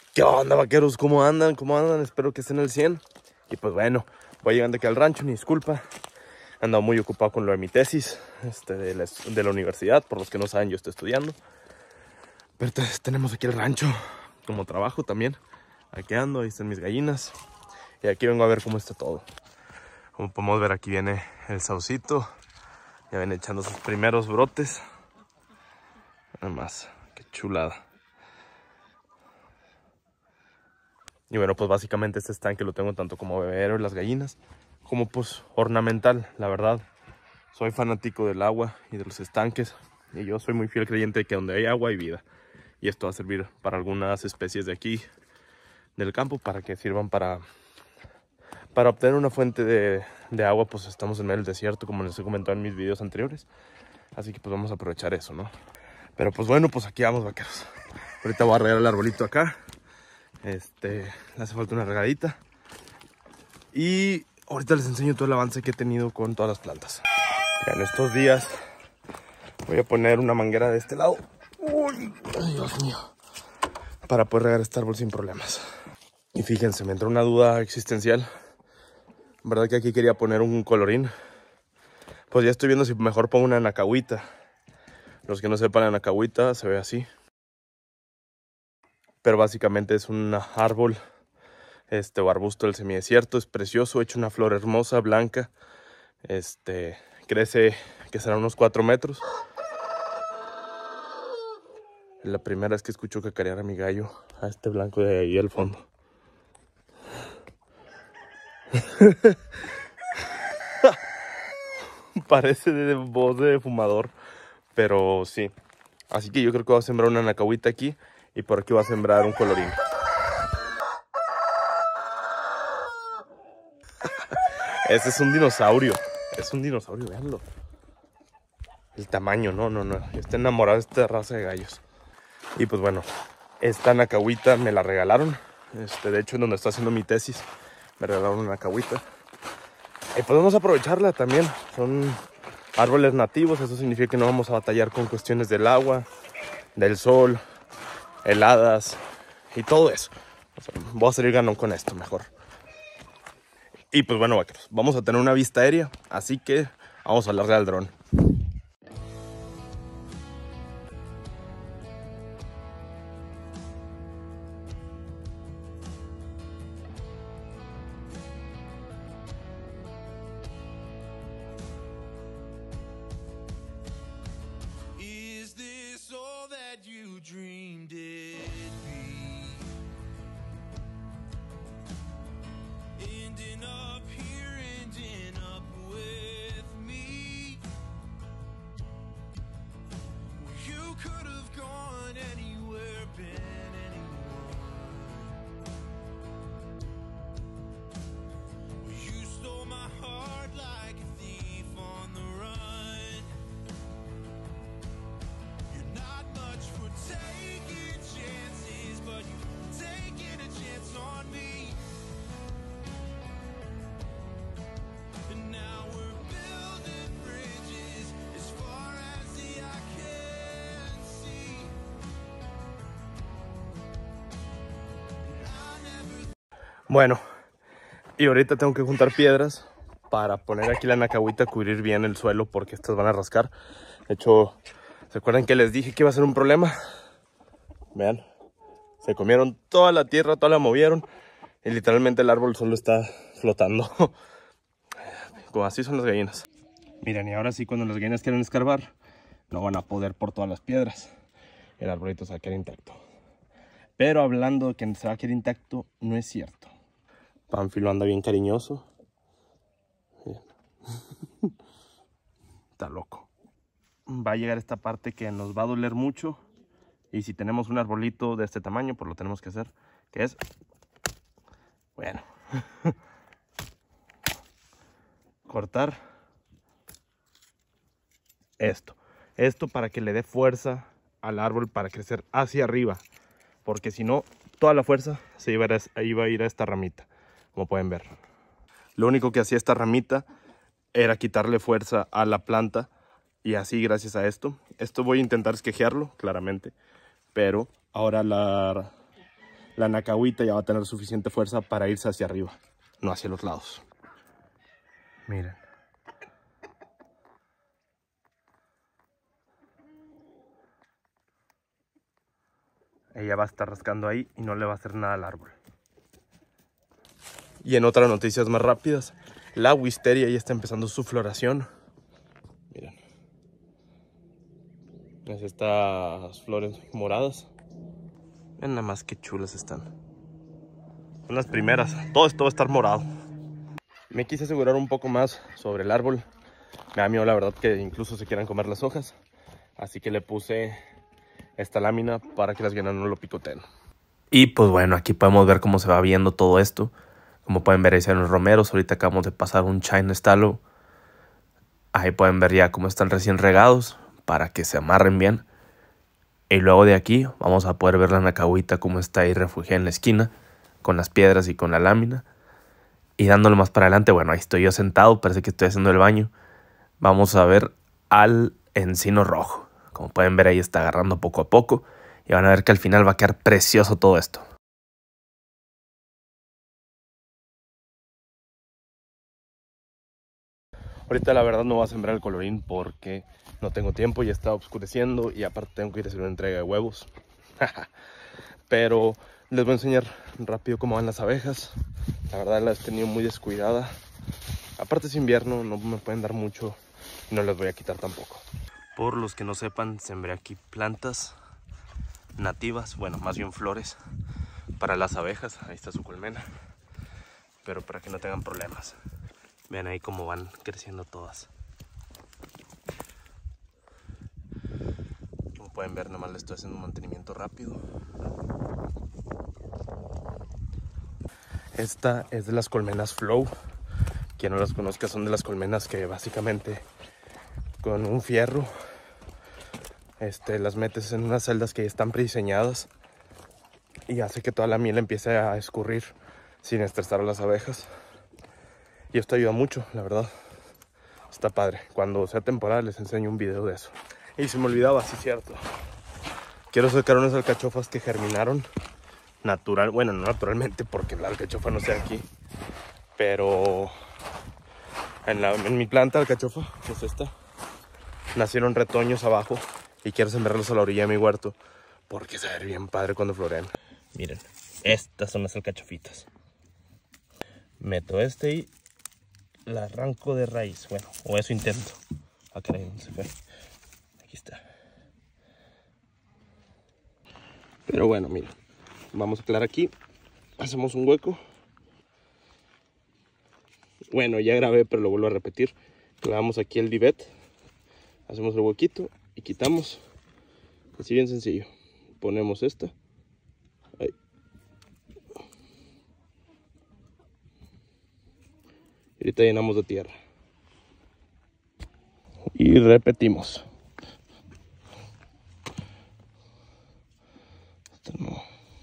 ¿Qué onda, vaqueros? ¿Cómo andan? ¿Cómo andan? Espero que estén al 100. Y pues bueno, voy llegando aquí al rancho, ni disculpa. He andado muy ocupado con lo de mi tesis de la universidad. Por los que no saben, yo estoy estudiando. Pero tenemos aquí el rancho como trabajo también. Aquí ando, ahí están mis gallinas. Y aquí vengo a ver cómo está todo. Como podemos ver, aquí viene el saucito. Ya viene echando sus primeros brotes. Nada más, qué chulada. Y bueno, pues básicamente este estanque lo tengo tanto como bebedero y las gallinas, como pues ornamental, la verdad. Soy fanático del agua y de los estanques, y yo soy muy fiel creyente de que donde hay agua hay vida. Y esto va a servir para algunas especies de aquí, del campo, para que sirvan para obtener una fuente de agua. Pues estamos en medio del desierto, como les he comentado en mis videos anteriores. Así que pues vamos a aprovechar eso, ¿no? Pero pues bueno, pues aquí vamos, vaqueros. Ahorita voy a regar el arbolito acá. Le hace falta una regadita. Y ahorita les enseño todo el avance que he tenido con todas las plantas. Ya en estos días voy a poner una manguera de este lado. Uy, ay, Dios mío. Para poder regar este árbol sin problemas. Y fíjense, me entró una duda existencial. ¿Verdad que aquí quería poner un colorín? Pues ya estoy viendo si mejor pongo una anacahuita. Los que no sepan, la anacahuita se ve así. Pero básicamente es un árbol o arbusto del semidesierto. Es precioso, hecho una flor hermosa, blanca. Crece, que será unos 4 metros. La primera vez que escucho cacarear a mi gallo, a este blanco de ahí al fondo. Parece de voz de fumador, pero sí. Así que yo creo que voy a sembrar una anacahuita aquí y por aquí voy a sembrar un colorín. Ese es un dinosaurio. Es un dinosaurio, véanlo. El tamaño, no. Estoy enamorado de esta raza de gallos. Y pues bueno, esta anacahuita me la regalaron. De hecho, en donde estoy haciendo mi tesis, me regalaron una anacahuita. Y podemos aprovecharla también. Son árboles nativos. Eso significa que no vamos a batallar con cuestiones del agua, del sol, heladas y todo eso. O sea, voy a salir ganón con esto mejor. Y pues bueno, vaqueros, vamos a tener una vista aérea. Así que vamos a hablarle al dron. Bueno, y ahorita tengo que juntar piedras para poner aquí la anacahuita, cubrir bien el suelo porque estas van a rascar. De hecho, ¿se acuerdan que les dije que iba a ser un problema? Vean, se comieron toda la tierra, toda la movieron y literalmente el árbol solo está flotando. Como así son las gallinas. Miren, y ahora sí, cuando las gallinas quieren escarbar, no van a poder por todas las piedras. El arbolito se va a quedar intacto. Pero hablando de que se va a quedar intacto, no es cierto. Pánfilo anda bien cariñoso. Está loco. Va a llegar esta parte que nos va a doler mucho. Y si tenemos un arbolito de este tamaño, pues lo tenemos que hacer. Que es... Bueno. Cortar. Esto. Esto para que le dé fuerza al árbol para crecer hacia arriba. Porque si no, toda la fuerza se iba a ir a esta ramita. Como pueden ver. Lo único que hacía esta ramita era quitarle fuerza a la planta. Y así, gracias a esto voy a intentar esquejearlo, claramente. Pero ahora la la nacahuita ya va a tener suficiente fuerza para irse hacia arriba, no hacia los lados. Miren. Ella va a estar rascando ahí y no le va a hacer nada al árbol. Y en otras noticias más rápidas, la wisteria ya está empezando su floración. Miren. Es estas flores moradas. Ven nada más qué chulas están. Son las primeras. Todo esto va a estar morado. Me quise asegurar un poco más sobre el árbol. Me da miedo la verdad que incluso se quieran comer las hojas. Así que le puse esta lámina para que las hienas no lo picoteen. Y pues bueno, aquí podemos ver cómo se va viendo todo esto. Como pueden ver, ahí están los romeros. Ahorita acabamos de pasar un China Stallow. Ahí pueden ver ya cómo están recién regados para que se amarren bien. Y luego de aquí vamos a poder ver la nacahuita cómo está ahí refugiada en la esquina con las piedras y con la lámina. Y dándolo más para adelante, bueno, ahí estoy yo sentado, parece que estoy haciendo el baño. Vamos a ver al encino rojo. Como pueden ver, ahí está agarrando poco a poco. Y van a ver que al final va a quedar precioso todo esto. Ahorita la verdad no voy a sembrar el colorín porque no tengo tiempo, ya está oscureciendo y aparte tengo que ir a hacer una entrega de huevos. Pero les voy a enseñar rápido cómo van las abejas. La verdad la he tenido muy descuidada. Aparte es invierno, no me pueden dar mucho y no les voy a quitar tampoco. Por los que no sepan, sembré aquí plantas nativas, bueno, más bien flores para las abejas. Ahí está su colmena, pero para que no tengan problemas. Vean ahí cómo van creciendo todas. Como pueden ver, nomás le estoy haciendo un mantenimiento rápido. Esta es de las colmenas Flow. Quien no las conozca, son de las colmenas que básicamente con un fierro las metes en unas celdas que ya están prediseñadas y hace que toda la miel empiece a escurrir sin estresar a las abejas. Y esto ayuda mucho, la verdad. Está padre. Cuando sea temporada les enseño un video de eso. Y se me olvidaba, sí, cierto. Quiero sacar unas alcachofas que germinaron natural. Bueno, no naturalmente porque la alcachofa no está aquí. Pero en mi planta alcachofa, pues esta, nacieron retoños abajo. Y quiero sembrarlos a la orilla de mi huerto porque se ve bien padre cuando florean. Miren, estas son las alcachofitas. Meto y la arranco de raíz. Bueno, o eso intento. Ah, caray, ¿dónde se fue? Aquí está. Pero bueno, miren. Vamos a aclarar aquí. Hacemos un hueco. Bueno, ya grabé, pero lo vuelvo a repetir. Clavamos aquí el divet. Hacemos el huequito y quitamos. Así bien sencillo. Ponemos esta. Ahí. Y ahorita llenamos de tierra. Y repetimos. Esto no.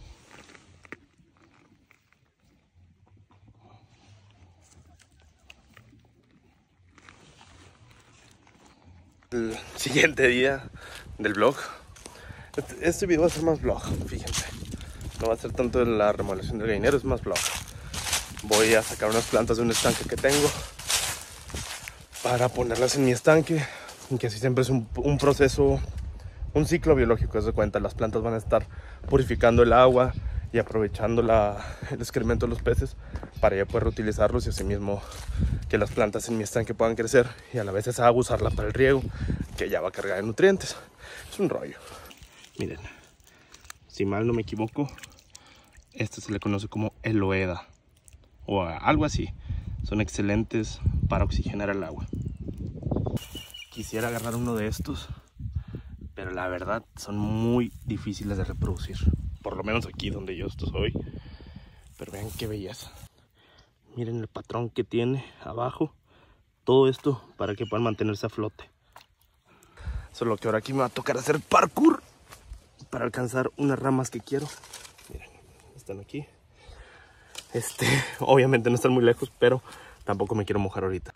El siguiente día del vlog. Este video va a ser más vlog, fíjense. No va a ser tanto de la remodelación del gallinero, es más vlog. Voy a sacar unas plantas de un estanque que tengo para ponerlas en mi estanque. Y que así siempre es un proceso, un ciclo biológico. Se cuenta, las plantas van a estar purificando el agua y aprovechando el excremento de los peces para ya poder reutilizarlos y así mismo que las plantas en mi estanque puedan crecer y a la vez esa agua usarla para el riego, que ya va cargada de nutrientes. Es un rollo. Miren, si mal no me equivoco, esto se le conoce como eloeda o algo así. Son excelentes para oxigenar el agua. Quisiera agarrar uno de estos, pero la verdad son muy difíciles de reproducir. Por lo menos aquí donde yo estoy. Pero vean qué belleza. Miren el patrón que tiene abajo. Todo esto para que puedan mantenerse a flote. Solo que ahora aquí me va a tocar hacer parkour para alcanzar unas ramas que quiero. Miren, están aquí. Obviamente no están muy lejos, pero tampoco me quiero mojar ahorita.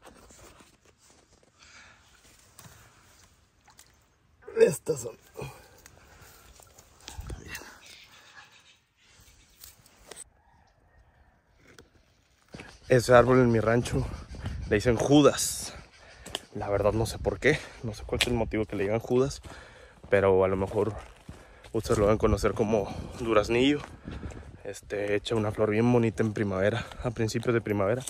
Estas son. Miren. Ese árbol en mi rancho le dicen Judas. La verdad no sé por qué, no sé cuál es el motivo que le digan Judas, pero a lo mejor ustedes lo van a conocer como duraznillo. Echa una flor bien bonita en primavera, a principios de primavera.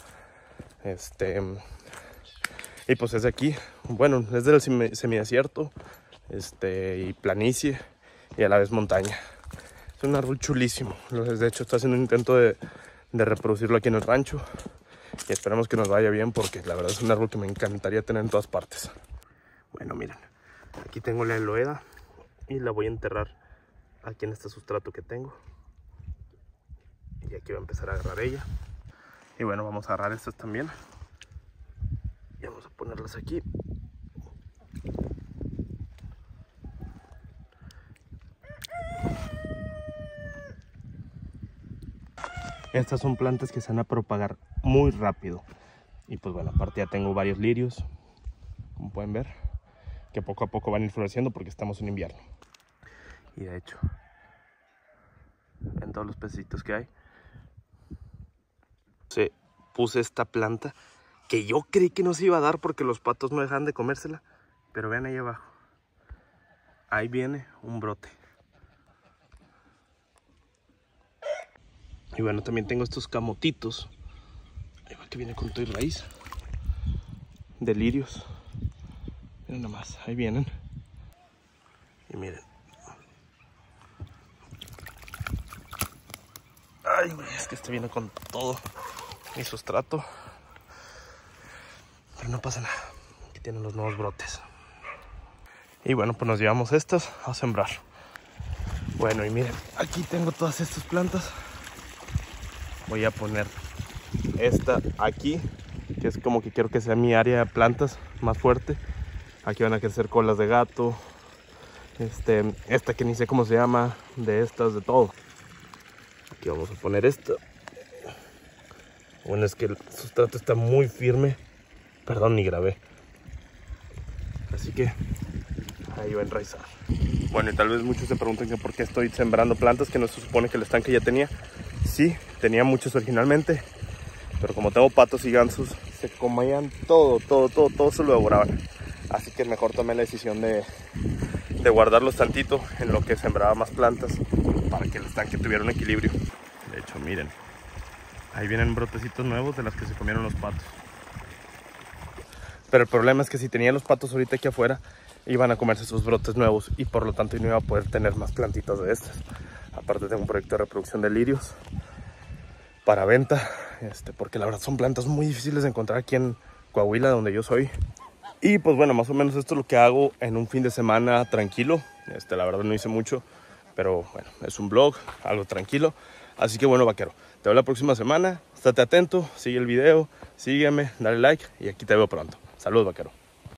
Y pues es de aquí, bueno, es del semidesierto, y planicie y a la vez montaña. Es un árbol chulísimo. De hecho, estoy haciendo un intento de reproducirlo aquí en el rancho. Y esperamos que nos vaya bien porque la verdad es un árbol que me encantaría tener en todas partes. Bueno, miren. Aquí tengo la aloeda y la voy a enterrar aquí en este sustrato que tengo. Y aquí va a empezar a agarrar ella. Y bueno, vamos a agarrar estas también. Y vamos a ponerlas aquí. Estas son plantas que se van a propagar muy rápido. Y pues bueno, aparte ya tengo varios lirios, como pueden ver, que poco a poco van a ir floreciendo porque estamos en invierno. Y de hecho, en todos los pececitos que hay, puse esta planta que yo creí que no se iba a dar porque los patos no dejan de comérsela. Pero vean ahí abajo, ahí viene un brote. Y bueno, también tengo estos camotitos. Ahí va que viene con todo y raíz. De lirios. Miren nomás, ahí vienen. Y miren. Ay, güey, es que este viene con todo mi sustrato. Pero no pasa nada. Aquí tienen los nuevos brotes. Y bueno, pues nos llevamos estas a sembrar. Bueno, y miren, aquí tengo todas estas plantas. Voy a poner esta aquí, que es como que quiero que sea mi área de plantas más fuerte. Aquí van a crecer colas de gato. Esta que ni sé cómo se llama, de estas, de todo. Aquí vamos a poner esta. Bueno, es que el sustrato está muy firme. Perdón, ni grabé. Así que ahí va a enraizar. Bueno, y tal vez muchos se pregunten que por qué estoy sembrando plantas que no se supone que el estanque ya tenía. Sí, tenía muchos originalmente, pero como tengo patos y gansos, se comían todo se lo devoraban. Así que mejor tomé la decisión de guardarlos tantito en lo que sembraba más plantas para que el estanque tuviera un equilibrio. De hecho, miren, ahí vienen brotecitos nuevos de las que se comieron los patos. Pero el problema es que si tenía los patos ahorita aquí afuera, iban a comerse esos brotes nuevos y por lo tanto no iba a poder tener más plantitas de estas. Aparte tengo un proyecto de reproducción de lirios para venta, porque la verdad son plantas muy difíciles de encontrar aquí en Coahuila, donde yo soy. Y pues bueno, más o menos esto es lo que hago en un fin de semana tranquilo. La verdad no hice mucho, pero bueno, es un vlog, algo tranquilo. Así que bueno, vaquero, te veo la próxima semana. Estate atento, sigue el video, sígueme, dale like y aquí te veo pronto. Saludos, vaquero.